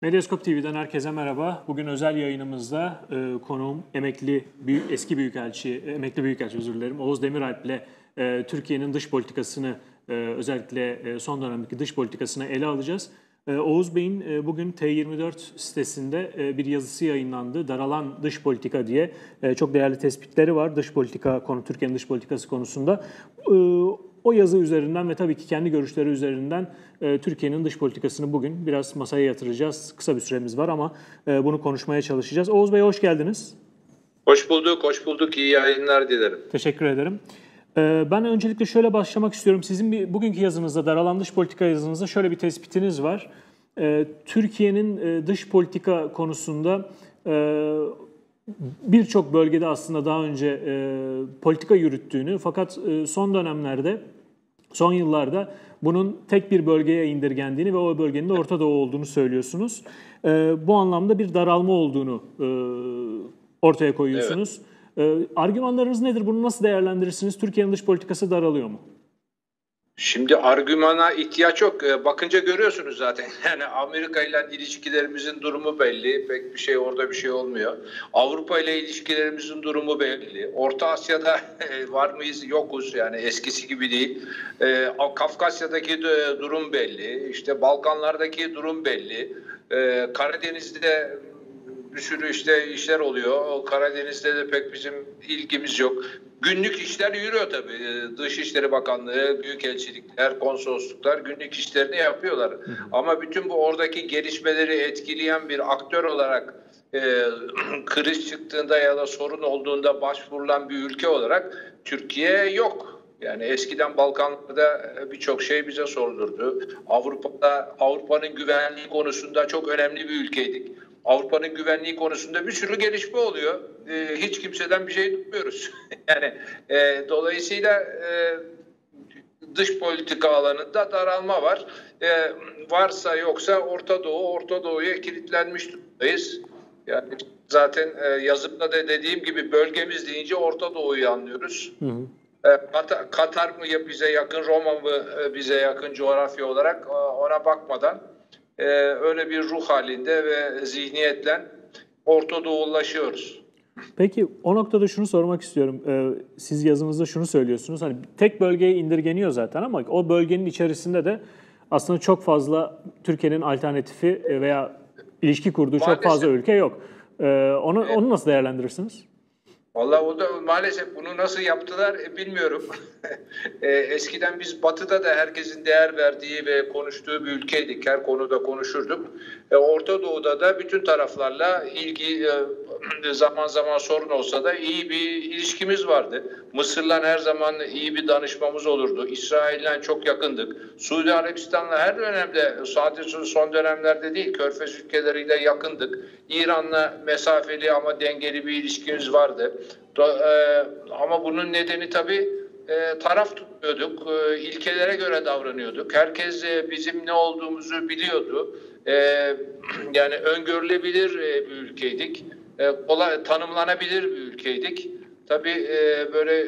Medyaskop TV'den herkese merhaba. Bugün özel yayınımızda konuğum eski büyükelçi, emekli büyükelçi özür dilerim, Oğuz Demiralp ile Türkiye'nin dış politikasını, özellikle son dönemdeki dış politikasını ele alacağız. Oğuz Bey'in bugün T24 sitesinde bir yazısı yayınlandı. Daralan dış politika diye çok değerli tespitleri var Türkiye'nin dış politikası konusunda. O yazı üzerinden ve tabii ki kendi görüşleri üzerinden Türkiye'nin dış politikasını bugün biraz masaya yatıracağız. Kısa bir süremiz var ama bunu konuşmaya çalışacağız. Oğuz Bey hoş geldiniz. Hoş bulduk, hoş bulduk. İyi yayınlar dilerim. Teşekkür ederim. Ben öncelikle şöyle başlamak istiyorum. Sizin bugünkü yazınızda, Daralan Dış Politika yazınızda şöyle bir tespitiniz var. Türkiye'nin dış politika konusunda birçok bölgede aslında daha önce politika yürüttüğünü fakat son yıllarda bunun tek bir bölgeye indirgendiğini ve o bölgenin de Orta Doğu olduğunu söylüyorsunuz. Bu anlamda bir daralma olduğunu ortaya koyuyorsunuz. Evet. Argümanlarınız nedir? Bunu nasıl değerlendirirsiniz? Türkiye'nin dış politikası daralıyor mu? Şimdi argümana ihtiyaç yok. Bakınca görüyorsunuz zaten. Yani Amerika ile ilişkilerimizin durumu belli. Pek bir şey orada bir şey olmuyor. Avrupa ile ilişkilerimizin durumu belli. Orta Asya'da var mıyız? Yokuz. Yani eskisi gibi değil. Kafkasya'daki durum belli. İşte Balkanlardaki durum belli. Karadeniz'de bir sürü işler oluyor. Karadeniz'de de pek bizim ilgimiz yok. Günlük işler yürüyor tabii. Dışişleri Bakanlığı, büyükelçilikler, konsolosluklar günlük işlerini yapıyorlar. Ama bütün bu oradaki gelişmeleri etkileyen bir aktör olarak kriz çıktığında ya da sorun olduğunda başvurulan bir ülke olarak Türkiye yok. Yani eskiden Balkanlarda birçok şey bize sorulurdu. Avrupa'nın güvenliği konusunda çok önemli bir ülkeydik. Avrupa'nın güvenliği konusunda bir sürü gelişme oluyor. Hiç kimseden bir şey duymuyoruz. Yani dolayısıyla dış politika alanında daralma var. Varsa yoksa Orta Doğu'ya kilitlenmiş durumdayız. Yani zaten yazımda da dediğim gibi bölgemiz deyince Orta Doğu'yu anlıyoruz. Hı hı. Katar mı bize yakın, Roma mı bize yakın coğrafya olarak ona bakmadan öyle bir ruh halinde ve zihniyetle Orta Doğulaşıyoruz. Peki o noktada şunu sormak istiyorum. Siz yazınızda şunu söylüyorsunuz. Hani tek bölgeye indirgeniyor zaten ama o bölgenin içerisinde de aslında çok fazla Türkiye'nin alternatifi veya ilişki kurduğu maalesef çok fazla ülke yok. Onu nasıl değerlendirirsiniz? Vallahi o da maalesef bunu nasıl yaptılar bilmiyorum. Eskiden biz Batı'da da herkesin değer verdiği ve konuştuğu bir ülkeydik. Her konuda konuşurduk. Orta Doğu'da da bütün taraflarla ilgi zaman zaman sorun olsa da iyi bir ilişkimiz vardı. Mısır'la her zaman iyi bir danışmamız olurdu. İsrail'le çok yakındık. Suudi Arabistan'la her dönemde, sadece son dönemlerde değil, Körfez ülkeleriyle yakındık. İran'la mesafeli ama dengeli bir ilişkimiz vardı. Ama bunun nedeni tabii taraf tutmuyorduk. İlkelere göre davranıyorduk. Herkes bizim ne olduğumuzu biliyordu. Yani öngörülebilir bir ülkeydik. Tanımlanabilir bir ülkeydik. Tabii böyle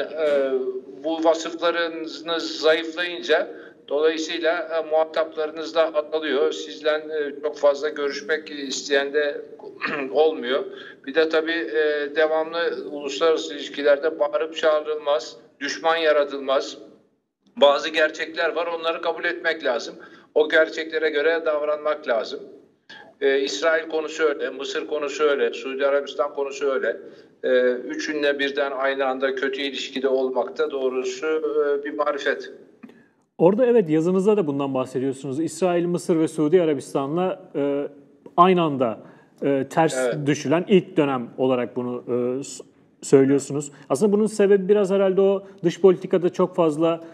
bu vasıflarınız zayıflayınca dolayısıyla muhataplarınız da azalıyor. Sizden çok fazla görüşmek isteyen de olmuyor. Bir de tabii devamlı uluslararası ilişkilerde bağırıp çağrılmaz, düşman yaratılmaz. Bazı gerçekler var, onları kabul etmek lazım. O gerçeklere göre davranmak lazım. İsrail konusu öyle, Mısır konusu öyle, Suudi Arabistan konusu öyle. Üçünle birden aynı anda kötü ilişkide olmak da doğrusu bir marifet. Orada evet yazınızda da bundan bahsediyorsunuz. İsrail, Mısır ve Suudi Arabistan'la aynı anda ters düşülen ilk dönem olarak bunu söylüyorsunuz. Aslında bunun sebebi biraz herhalde o dış politikada çok fazla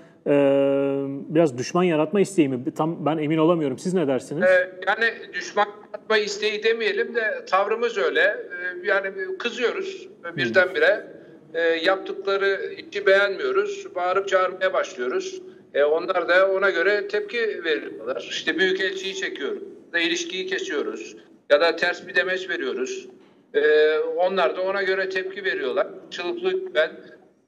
biraz düşman yaratma isteği mi? Tam ben emin olamıyorum. Siz ne dersiniz? Yani düşman yaratma isteği demeyelim de tavrımız öyle. Yani kızıyoruz birdenbire. Yaptıkları işi beğenmiyoruz. Bağırıp çağırmaya başlıyoruz. Onlar da ona göre tepki veriyorlar. İşte büyükelçiyi çekiyoruz. İlişkiyi kesiyoruz. Ya da ters bir demeç veriyoruz. Onlar da ona göre tepki veriyorlar. Karşılıklı güven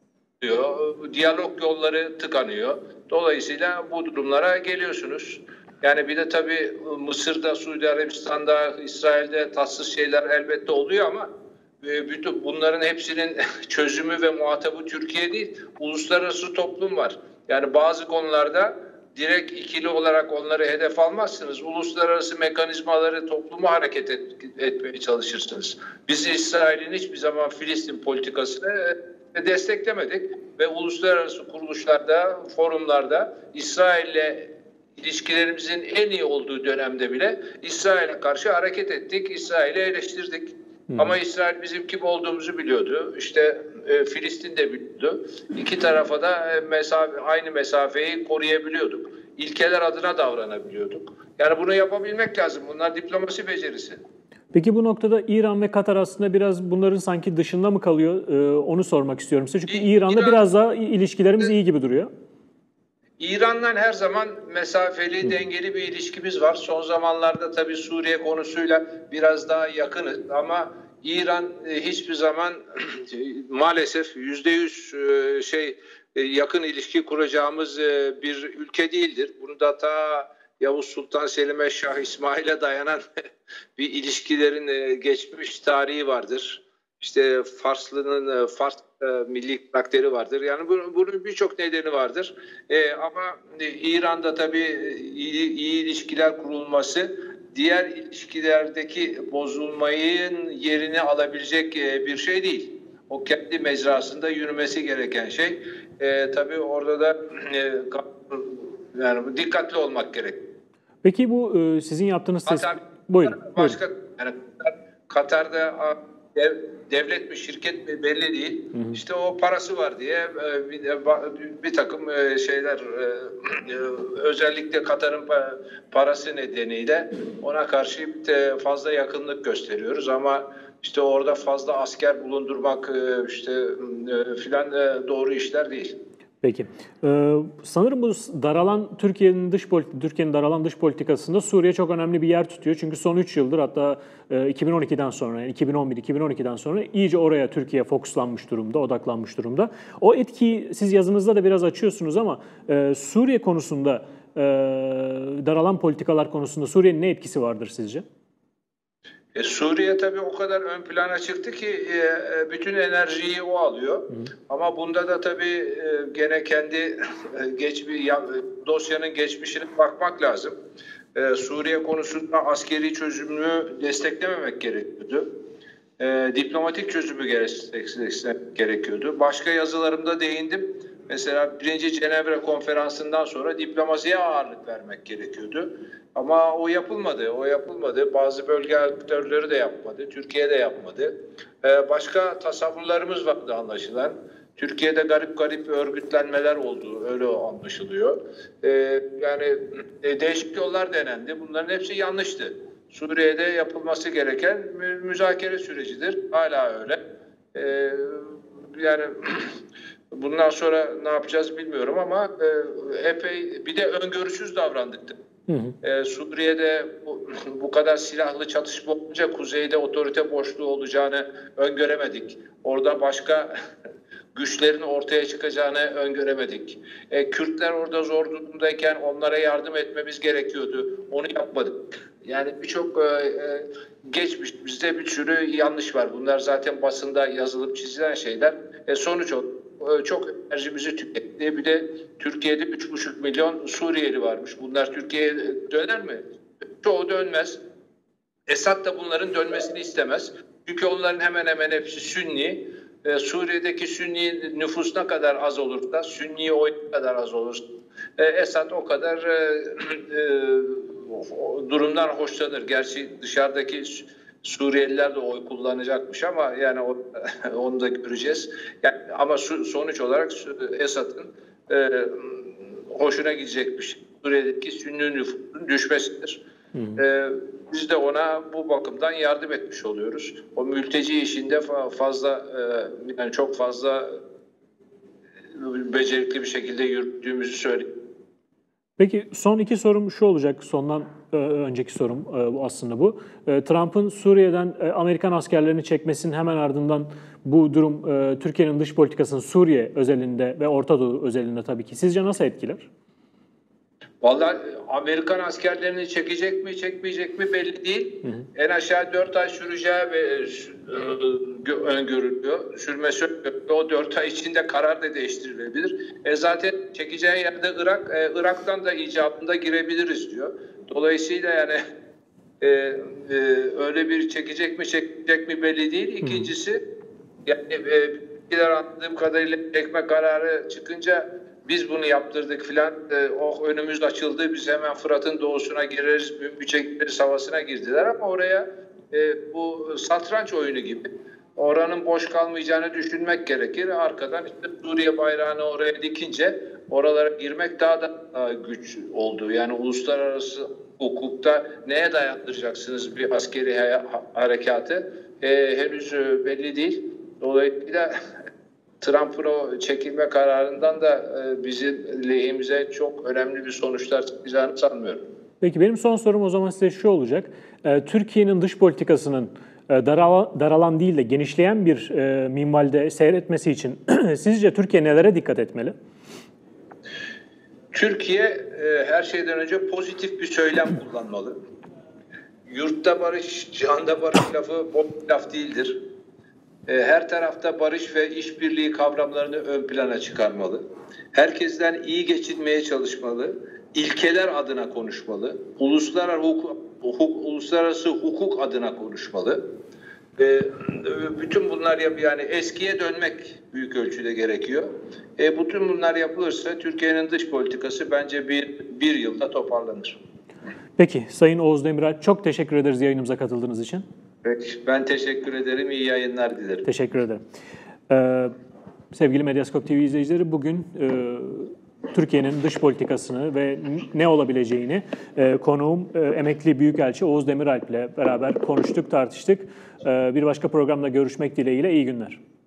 diyor. Diyalog yolları tıkanıyor. Dolayısıyla bu durumlara geliyorsunuz. Yani bir de tabii Mısır'da, Suudi Arabistan'da, İsrail'de tatsız şeyler elbette oluyor ama bütün bunların hepsinin çözümü ve muhatabı Türkiye değil, uluslararası toplum var. Yani bazı konularda direkt ikili olarak onları hedef almazsınız. Uluslararası mekanizmaları, toplumu hareket etmeye çalışırsınız. Biz İsrail'in hiçbir zaman Filistin politikasını desteklemedik ve uluslararası kuruluşlarda, forumlarda İsrail'le ilişkilerimizin en iyi olduğu dönemde bile İsrail'e karşı hareket ettik, İsrail'i eleştirdik. Ama İsrail bizim kim olduğumuzu biliyordu. İşte Filistin de biliyordu. İki tarafa da aynı mesafeyi koruyabiliyorduk. İlkeler adına davranabiliyorduk. Yani bunu yapabilmek lazım. Bunlar diplomasi becerisi. Peki bu noktada İran ve Katar aslında biraz bunların sanki dışında mı kalıyor? Onu sormak istiyorum size. Çünkü İran'la biraz daha ilişkilerimiz iyi gibi duruyor. İran'la her zaman mesafeli, dengeli bir ilişkimiz var. Son zamanlarda tabii Suriye konusuyla biraz daha yakınız ama İran hiçbir zaman maalesef %100 yakın ilişki kuracağımız bir ülke değildir. Bunu da ta Yavuz Sultan Selim'e, Şah İsmail'e dayanan bir ilişkilerin geçmiş tarihi vardır. İşte Fars milli karakteri vardır. Yani bunun birçok nedeni vardır. Ama İran'da tabii iyi ilişkiler kurulması diğer ilişkilerdeki bozulmayın yerini alabilecek bir şey değil. O kendi mecrasında yürümesi gereken şey. Tabii orada da yani dikkatli olmak gerek. Peki bu sizin yaptığınız buyurun. Başka yani Katar'da devlet mi şirket mi belli değil. İşte o parası var diye bir takım şeyler özellikle Katar'ın parası nedeniyle ona karşı fazla yakınlık gösteriyoruz ama işte orada fazla asker bulundurmak filan doğru işler değil. Peki. Sanırım bu Türkiye'nin daralan dış politikasında Suriye çok önemli bir yer tutuyor. Çünkü son 3 yıldır hatta 2012'den sonra, yani 2011-2012'den sonra iyice oraya Türkiye fokuslanmış durumda, odaklanmış durumda. O etkiyi siz yazınızda da biraz açıyorsunuz ama Suriye konusunda, daralan politikalar konusunda Suriye'nin ne etkisi vardır sizce? Suriye tabii o kadar ön plana çıktı ki bütün enerjiyi o alıyor. Ama bunda da tabii gene kendi dosyanın geçmişine bakmak lazım. Suriye konusunda askeri çözümü desteklememek gerekiyordu. Diplomatik çözümü gerekiyordu. Başka yazılarımda değindim. Mesela 1. Cenevre Konferansı'ndan sonra diplomasiye ağırlık vermek gerekiyordu. Ama o yapılmadı. Bazı bölge aktörleri de yapmadı. Türkiye de yapmadı. Başka tasavvurlarımız vardı anlaşılan. Türkiye'de garip örgütlenmeler oldu. Öyle anlaşılıyor. Yani değişik yollar denendi. Bunların hepsi yanlıştı. Suriye'de yapılması gereken müzakere sürecidir. Hala öyle. Yani bundan sonra ne yapacağız bilmiyorum ama epey bir de öngörüsüz davrandık. Suriye'de bu kadar silahlı çatışma olunca kuzeyde otorite boşluğu olacağını öngöremedik. Orada başka güçlerin ortaya çıkacağını öngöremedik. Kürtler orada zor durumdayken onlara yardım etmemiz gerekiyordu. Onu yapmadık. Yani birçok geçmişimizde bir sürü yanlış var. Bunlar zaten basında yazılıp çizilen şeyler. Sonuç çok enerjimizi tüketti. Bir de Türkiye'de 3,5 milyon Suriyeli varmış. Bunlar Türkiye'ye döner mi? Çoğu dönmez. Esad da bunların dönmesini istemez. Çünkü onların hemen hemen hepsi Sünni. Suriye'deki Sünni nüfus ne kadar az olursa, Sünni oy ne kadar az olursa Esad o kadar durumdan hoşlanır. Gerçi dışarıdaki Suriyeliler de oy kullanacakmış ama yani onu da göreceğiz. Yani, ama sonuç olarak Esad'ın hoşuna gidecekmiş. Suriye'deki Sünni nüfusun düşmesidir. Biz de ona bu bakımdan yardım etmiş oluyoruz. O mülteci işinde yani çok fazla becerikli bir şekilde yürüttüğümüzü söyleyeyim. Peki son iki sorum şu olacak. Sondan önceki sorum aslında bu. Trump'ın Suriye'den Amerikan askerlerini çekmesinin hemen ardından bu durum Türkiye'nin dış politikasını Suriye özelinde ve Orta Doğu özelinde tabii ki sizce nasıl etkiler? Vallahi Amerikan askerlerini çekecek mi çekmeyecek mi belli değil. En aşağı 4 ay süreceği öngörülüyor. Sürmesi öngörülüyor. O 4 ay içinde karar da değiştirilebilir. Zaten çekeceği yerde Irak, Irak'tan da icabında girebiliriz diyor. Dolayısıyla yani öyle bir çekecek mi belli değil. İkincisi yani anladığım kadarıyla çekme kararı çıkınca biz bunu yaptırdık filan, önümüz açıldı, biz hemen Fırat'ın doğusuna gireriz, çekeriz havasına girdiler ama oraya bu satranç oyunu gibi oranın boş kalmayacağını düşünmek gerekir. Arkadan işte Suriye bayrağını oraya dikince oralara girmek daha da güç oldu. Yani uluslararası hukukta neye dayandıracaksınız bir askeri harekatı henüz belli değil. Dolayısıyla Trump'ın o çekilme kararından da bizim lehimize çok önemli bir sonuçlar çıkacağını sanmıyorum. Peki benim son sorum o zaman size şu olacak. Türkiye'nin dış politikasının daralan değil de genişleyen bir minvalde seyretmesi için sizce Türkiye nelere dikkat etmeli? Türkiye her şeyden önce pozitif bir söylem kullanmalı. Yurtta barış, canda barış lafı boş laf değildir. Her tarafta barış ve işbirliği kavramlarını ön plana çıkarmalı. Herkesten iyi geçinmeye çalışmalı. İlkeler adına konuşmalı. Uluslararası hukuk adına konuşmalı. Bütün bunlar yani eskiye dönmek büyük ölçüde gerekiyor. Bütün bunlar yapılırsa Türkiye'nin dış politikası bence bir yılda toparlanır. Peki Sayın Oğuz Demiralp, çok teşekkür ederiz yayınımıza katıldığınız için. Peki, ben teşekkür ederim. İyi yayınlar dilerim. Teşekkür ederim. Sevgili Medyaskop TV izleyicileri, bugün Türkiye'nin dış politikasını ve ne olabileceğini konuğum emekli Büyükelçi Oğuz Demiralp ile beraber konuştuk, tartıştık. Bir başka programda görüşmek dileğiyle iyi günler.